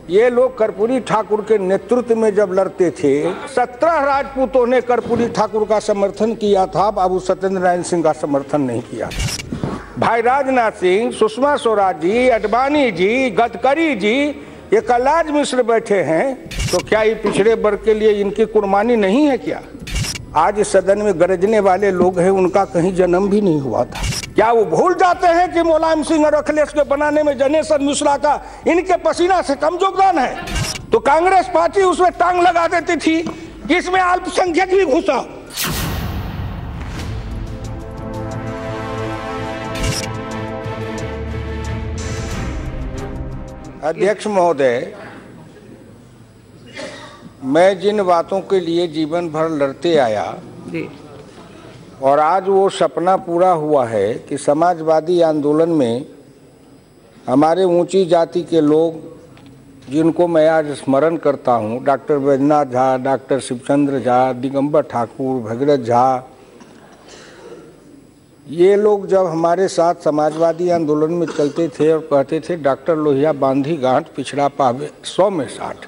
ये लोग कर्पूरी ठाकुर के नेतृत्व में जब लड़ते थे, 17 राजपूतों ने कर्पूरी ठाकुर का समर्थन किया था, बाबू सत्येंद्र नारायण सिंह का समर्थन नहीं किया था। भाई राजनाथ सिंह, सुषमा स्वराज जी, अडवाणी जी, गडकरी जी, ये कलराज मिश्र बैठे हैं, तो क्या ये पिछड़े वर्ग के लिए इनकी कुर्बानी नहीं है क्या? आज इस सदन में गरजने वाले लोग हैं, उनका कहीं जन्म भी नहीं हुआ था। क्या वो भूल जाते हैं कि मुलायम सिंह और अखिलेश के बनाने में जनेश्वर मिश्रा का इनके पसीना से कम योगदान है? तो कांग्रेस पार्टी उसमें टांग लगा देती थी कि इसमें अल्पसंख्यक भी घुसा। अध्यक्ष महोदय, मैं जिन बातों के लिए जीवन भर लड़ते आया और आज वो सपना पूरा हुआ है कि समाजवादी आंदोलन में हमारे ऊंची जाति के लोग जिनको मैं आज स्मरण करता हूँ, डॉक्टर बैजनाथ झा, डॉक्टर शिवचंद्र झा, दिगंबर ठाकुर, भगीरथ झा, ये लोग जब हमारे साथ समाजवादी आंदोलन में चलते थे और कहते थे डॉक्टर लोहिया बांधी गांठ पिछड़ा पावे 100 में 60,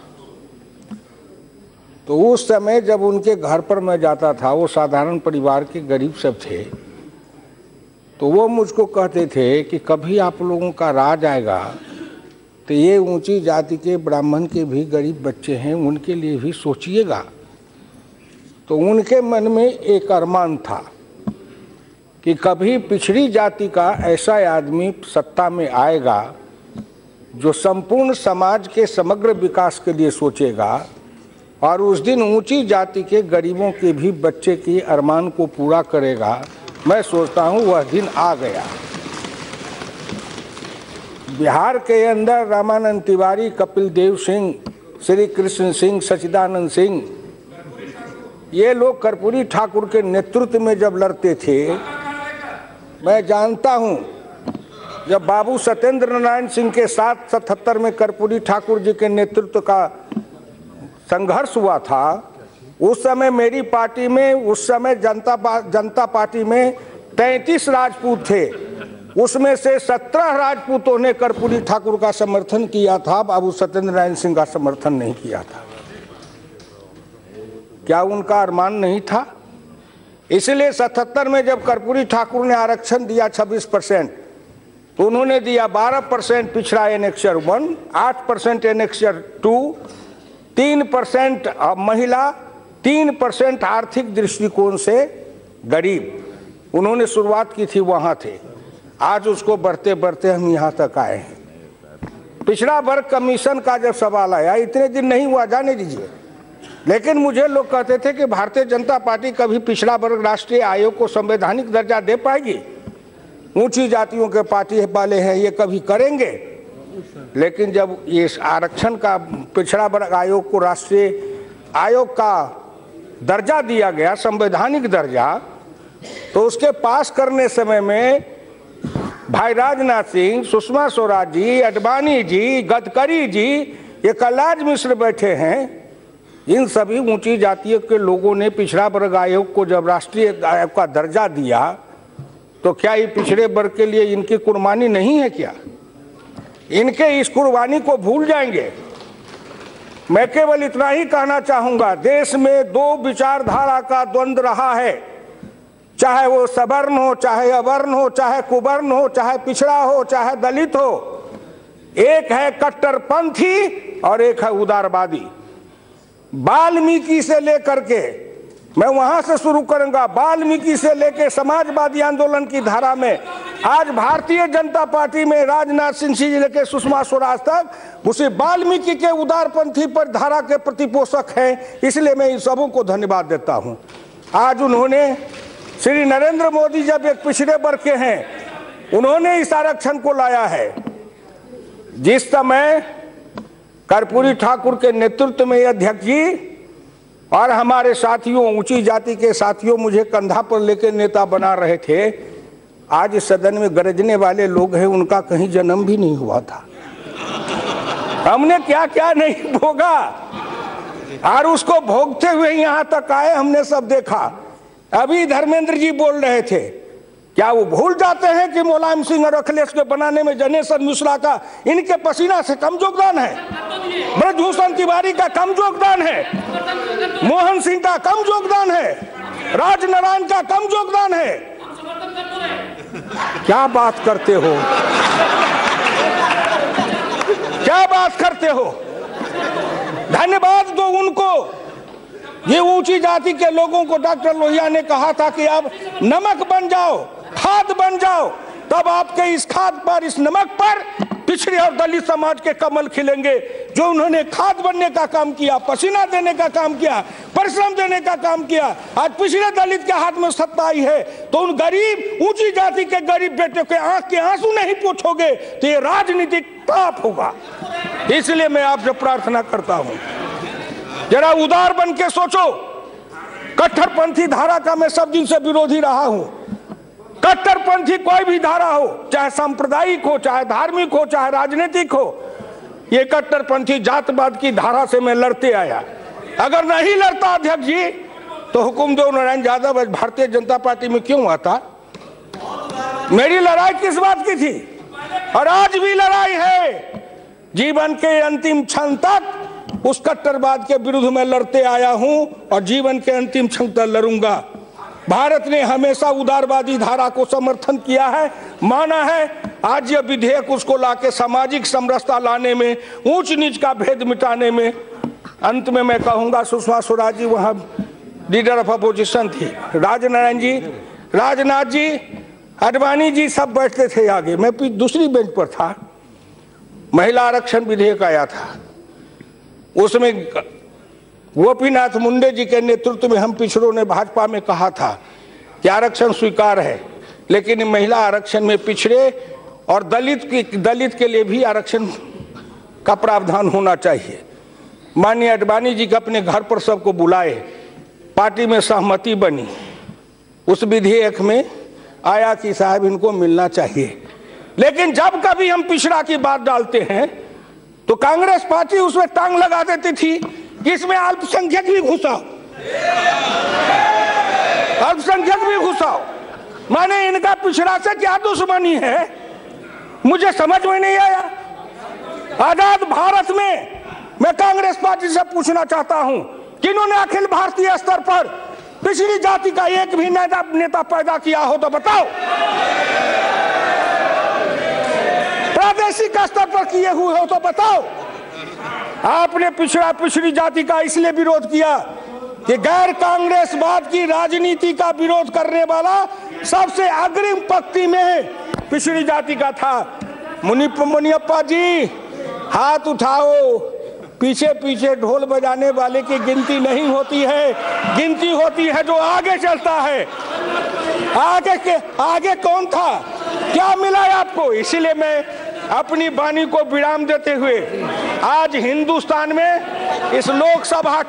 तो उस समय जब उनके घर पर मैं जाता था, वो साधारण परिवार के गरीब सब थे, तो वो मुझको कहते थे कि कभी आप लोगों का राज आएगा तो ये ऊंची जाति के ब्राह्मण के भी गरीब बच्चे हैं, उनके लिए भी सोचिएगा। तो उनके मन में एक अरमान था कि कभी पिछड़ी जाति का ऐसा आदमी सत्ता में आएगा जो संपूर्ण समाज के समग्र विकास के लिए सोचेगा और उस दिन ऊंची जाति के गरीबों के भी बच्चे की अरमान को पूरा करेगा। मैं सोचता हूं वह दिन आ गया। बिहार के अंदर रामानंद तिवारी, कपिल देव सिंह, श्री कृष्ण सिंह, सच्चिदानंद सिंह, ये लोग कर्पूरी ठाकुर के नेतृत्व में जब लड़ते थे, मैं जानता हूं जब बाबू सत्येंद्र नारायण सिंह के साथ 77 में कर्पूरी ठाकुर जी के नेतृत्व का संघर्ष हुआ था, उस समय मेरी पार्टी में, उस समय जनता पार्टी में 33 राजपूत थे, उसमें से 17 राजपूतों ने कर्पूरी ठाकुर का समर्थन किया था, बाबू सत्येंद्र नारायण सिंह का समर्थन नहीं किया था। क्या उनका अरमान नहीं था? इसलिए 77 में जब कर्पूरी ठाकुर ने आरक्षण दिया 26%, तो उन्होंने दिया 12% पिछड़ा एनेक्चर 1, 8% एनेक्चर 2, 3% महिला, 3% आर्थिक दृष्टिकोण से गरीब। उन्होंने शुरुआत की थी, वहां थे। आज उसको बढ़ते बढ़ते हम यहाँ तक आए हैं। पिछड़ा वर्ग कमीशन का जब सवाल आया, इतने दिन नहीं हुआ, जाने दीजिए, लेकिन मुझे लोग कहते थे कि भारतीय जनता पार्टी कभी पिछड़ा वर्ग राष्ट्रीय आयोग को संवैधानिक दर्जा दे पाएगी? ऊंची जातियों के पार्टी वाले हैं, ये कभी करेंगे? लेकिन जब ये आरक्षण का पिछड़ा वर्ग आयोग को राष्ट्रीय आयोग का दर्जा दिया गया, संवैधानिक दर्जा, तो उसके पास करने समय में भाई राजनाथ सिंह, सुषमा स्वराज जी, अडवाणी जी, गडकरी जी, ये कलराज मिश्र बैठे हैं, इन सभी ऊंची जातियों के लोगों ने पिछड़ा वर्ग आयोग को जब राष्ट्रीय आयोग का दर्जा दिया, तो क्या ये पिछड़े वर्ग के लिए इनकी कुर्बानी नहीं है क्या? इनके इस कुर्बानी को भूल जाएंगे? मैं केवल इतना ही कहना चाहूंगा, देश में 2 विचारधारा का द्वंद्व रहा है, चाहे वो सवर्ण हो, चाहे अवर्ण हो, चाहे कुवर्ण हो, चाहे पिछड़ा हो, चाहे दलित हो। एक है कट्टरपंथी और एक है उदारवादी। वाल्मीकि से लेकर के, मैं वहां से शुरू करूंगा, वाल्मीकि से लेकर समाजवादी आंदोलन की धारा में आज भारतीय जनता पार्टी में राजनाथ सिंह से लेकर सुषमा स्वराज तक उसी वाल्मीकि के उदारपंथी पर धारा के प्रतिपोषक हैं। इसलिए मैं इन सबों को धन्यवाद देता हूं। आज उन्होंने, श्री नरेंद्र मोदी जब एक पिछड़े वर्ग के हैं, उन्होंने इस आरक्षण को लाया है। जिस समय कर्पूरी ठाकुर के नेतृत्व में अध्यक्ष जी और हमारे साथियों, ऊंची जाति के साथियों मुझे कंधा पर लेकर नेता बना रहे थे, आज इस सदन में गरजने वाले लोग हैं, उनका कहीं जन्म भी नहीं हुआ था। हमने क्या क्या नहीं भोगा और उसको भोगते हुए यहाँ तक आए, हमने सब देखा। अभी धर्मेंद्र जी बोल रहे थे, क्या वो भूल जाते हैं कि मुलायम सिंह और अखिलेश के बनाने में जनेश्वर मिश्रा का इनके पसीना से कम योगदान है? ब्रजभूषण तिवारी का कम योगदान है, मोहन सिंह का कम योगदान है, राजनारायण का कम योगदान है। क्या बात करते हो, क्या बात करते हो। धन्यवाद दो उनको। ये ऊंची जाति के लोगों को डॉक्टर लोहिया ने कहा था कि आप नमक बन जाओ, खाद बन जाओ, तब आपके इस खाद पर, इस नमक पर पिछड़े और दलित समाज के कमल खिलेंगे। जो उन्होंने खाद बनने का काम किया, पसीना देने का काम किया, परिश्रम देने का काम किया, आज पिछड़े दलित के हाथ में सत्ता आई है, तो उन गरीब, ऊंची जाति के गरीब बेटे के आंख के आंसू नहीं पोंछोगे तो ये राजनीतिक पाप होगा। इसलिए मैं आपसे प्रार्थना करता हूं, जरा उदार बन के सोचो। कट्टरपंथी धारा का मैं सब दिन से विरोधी रहा हूं। कट्टरपंथी कोई भी धारा हो, चाहे सांप्रदायिक हो, चाहे धार्मिक हो, चाहे राजनीतिक हो, ये कट्टरपंथी जातवाद की धारा से मैं लड़ते आया। अगर नहीं लड़ता अध्यक्ष जी तो हुकुमदेव नारायण यादव भारतीय जनता पार्टी में क्यों आता? मेरी लड़ाई किस बात की थी? और आज भी लड़ाई है। जीवन के अंतिम क्षण तक उस कट्टरवाद के विरुद्ध में लड़ते आया हूं और जीवन के अंतिम क्षण तक लड़ूंगा। भारत ने हमेशा उदारवादी धारा को समर्थन किया है, माना है। आज यह विधेयक उसको लाके सामाजिक समरसता लाने में, ऊंच नीच का भेद मिटाने में। अंत में मैं कहूंगा, सुषमा स्वराज जी वहां लीडर ऑफ अपोजिशन थी, राजनारायण जी, राजनाथ जी, आडवाणी जी सब बैठते थे आगे, मैं दूसरी बेंच पर था। महिला आरक्षण विधेयक आया था, उसमें गोपीनाथ मुंडे जी के नेतृत्व में हम पिछड़ों ने भाजपा में कहा था कि आरक्षण स्वीकार है, लेकिन महिला आरक्षण में पिछड़े और दलित के लिए भी आरक्षण का प्रावधान होना चाहिए। माननीय आडवाणी जी के अपने घर पर सबको बुलाए, पार्टी में सहमति बनी, उस विधेयक में आया कि साहब इनको मिलना चाहिए। लेकिन जब कभी हम पिछड़ा की बात डालते हैं तो कांग्रेस पार्टी उसमें टांग लगा देती थी कि इसमें अल्पसंख्यक भी घुसाओ, अल्पसंख्यक भी घुसाओ। माने इनका पिछड़ा से क्या दुश्मनी है, मुझे समझ में नहीं आया। आजाद भारत में मैं कांग्रेस पार्टी से पूछना चाहता हूं कि इन्होंने अखिल भारतीय स्तर पर पिछड़ी जाति का एक भी नेता पैदा किया हो तो बताओ। प्रादेशिक स्तर पर किए हुए हो तो बताओ। आपने पिछड़ी जाति का इसलिए विरोध किया कि गैर कांग्रेसवाद की राजनीति का विरोध करने वाला सबसे अग्रिम पंक्ति में पिछड़ी जाति का था। मुनियप्पा जी हाथ उठाओ, पीछे पीछे ढोल बजाने वाले की गिनती नहीं होती है, गिनती होती है जो आगे चलता है। आगे कौन था, क्या मिला है आपको? इसीलिए मैं अपनी वाणी को विराम देते हुए आज हिंदुस्तान में इस लोकसभा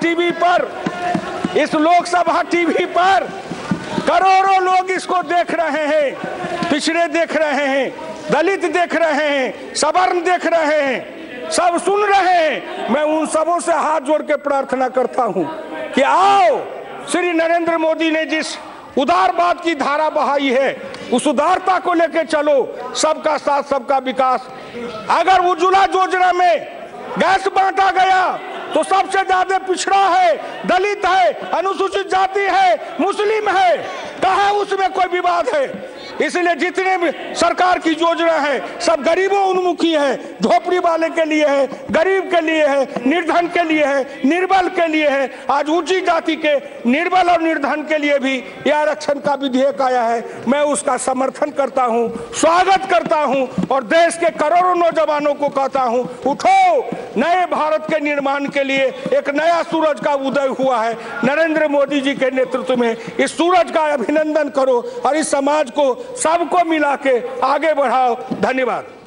टीवी पर करोड़ों लोग इसको देख रहे हैं, पिछड़े देख रहे हैं, दलित देख रहे हैं, सवर्ण देख रहे हैं, सब सुन रहे हैं। मैं उन सबों से हाथ जोड़ के प्रार्थना करता हूं कि आओ, श्री नरेंद्र मोदी ने जिस उदारवाद की धारा बहाई है उस उदारता को लेकर चलो। सबका साथ सबका विकास। अगर उज्ज्वला योजना में गैस बांटा गया तो सबसे ज्यादा पिछड़ा है, दलित है, अनुसूचित जाति है, मुस्लिम है, कहाँ उसमें कोई विवाद है? इसलिए जितने भी सरकार की योजना है सब गरीबों उन्मुखी है, झोपड़ी वाले के लिए है, गरीब के लिए है, निर्धन के लिए है, निर्बल के लिए है। आज ऊंची जाति के निर्बल और निर्धन के लिए भी यह आरक्षण का विधेयक आया है। मैं उसका समर्थन करता हूं, स्वागत करता हूं और देश के करोड़ों नौजवानों को कहता हूं, उठो, नए भारत के निर्माण के लिए एक नया सूरज का उदय हुआ है। नरेंद्र मोदी जी के नेतृत्व में इस सूरज का अभिनंदन करो और इस समाज को सबको मिला के आगे बढ़ाओ। धन्यवाद।